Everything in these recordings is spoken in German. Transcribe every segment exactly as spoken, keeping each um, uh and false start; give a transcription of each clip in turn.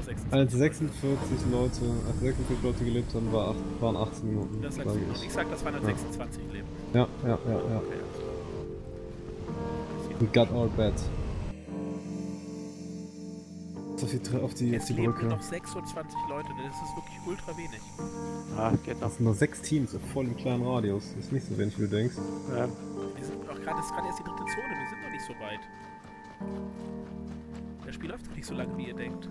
sechsundzwanzig. Als sechsundvierzig Leute, als sechsundvierzig Leute gelebt haben, war acht, waren achtzehn Minuten. Das sagst du. Und ich sag, das waren dann Ja. sechsundzwanzig Leben. Ja, ja, ja, ja. Okay, We got our bet. Auf die, Tre- auf die, auf jetzt die leben Brücke. nur noch sechsundzwanzig Leute, das ist wirklich ultra wenig. Ah, geht noch. Das sind nur sechs Teams auf voll im kleinen Radius. Das ist nicht so wenig, wie du denkst. Ja. Wir sind auch gerade, das ist gerade erst die dritte Zone, wir sind noch nicht so weit. Das Spiel läuft doch nicht so lange, wie ihr denkt.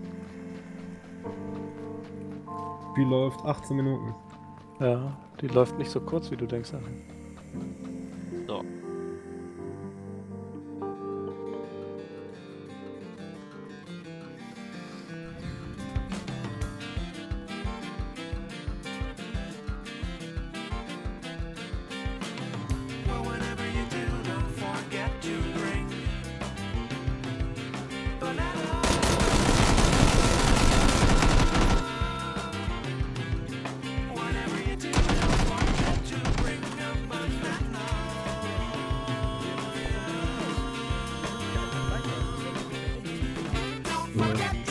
Das Spiel läuft achtzehn Minuten. Ja, die läuft nicht so kurz, wie du denkst. So. Ja.